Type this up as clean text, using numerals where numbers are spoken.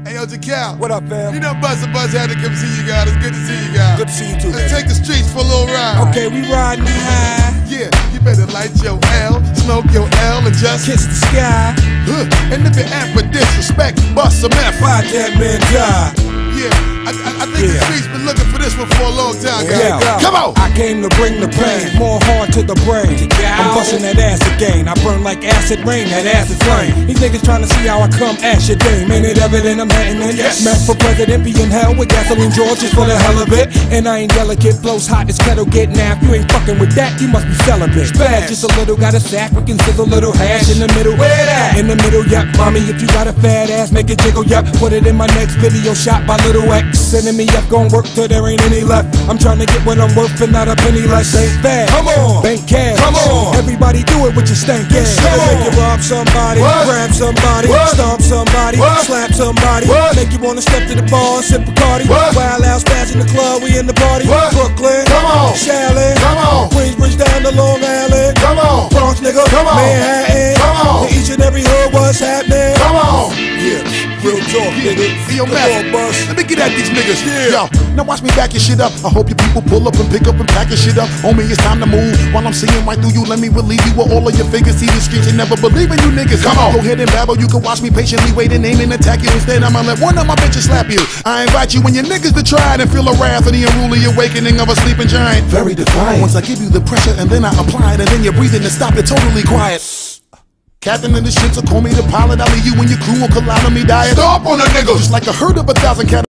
Hey, yo, Jacal. What up, fam? You know Buzz had to come see you guys. It's good to see you guys. Good to see you too, Let's man. take the streets for a little ride. Okay, we riding high. Yeah, you better light your L, smoke your L, and just Kiss the sky. And if you act for disrespect, bust some F. Why that man die? Yeah, I think the streets been looking for this one for a long time, guys. Yeah. Come on! I came to bring the pain, more hard to the brain. I'm busting that ass again. I burn like acid rain, that acid flame. These niggas trying to see how I come ash your dame. Ain't it evident I'm heading in? Yes. Man for president, be in hell with gasoline George just for the hell of it. And I ain't delicate, blows hot, this kettle get now. If you ain't fucking with that, you must be celibate. Bad, just a little, got a sack, we can sizzle a little hash in the middle. Where that? In the middle, yep. Mommy, if you got a fat ass, make it jiggle, yep. Put it in my next video shot by Little X. Sending me up, gon' work till there ain't any left. I'm trying to get what I'm worth and not a penny less. Ain't bad. Come on, bank cash. Come on, everybody do it with your stank ass. Make you rob somebody, grab somebody, stomp somebody, slap somebody. Make you wanna step to the bar, sip Bacardi. Wild out, spaz in the club, we in the party. Brooklyn, come on, Shaolin, come on, Queensbridge down to Long Island, come on, Bronx nigga, come on, Manhattan, come on. In each and every hood, what's happening? Come on, yeah, real talk, nigga. Yo, man, let me get at these niggas. Yo, now watch me back your shit up. I hope you people pull up and pick up and pack your shit up. Homie, it's time to move. While I'm seeing right through you, let me relieve you with all of your figures. See the streets and never believe in you niggas. Come on, go ahead and babble. You can watch me patiently wait and aim and attack you. Instead, I'ma let one of my bitches slap you. I invite you and your niggas to try it and feel the wrath of the unruly awakening of a sleeping giant. Very defiant. Once I give you the pressure and then I apply it, and then you're breathing and stop it totally quiet. Captain in the ship, so call me the pilot. I'll leave you and your crew will collide on me diet. Stop on a nigga, just like a herd of 1,000 cattle.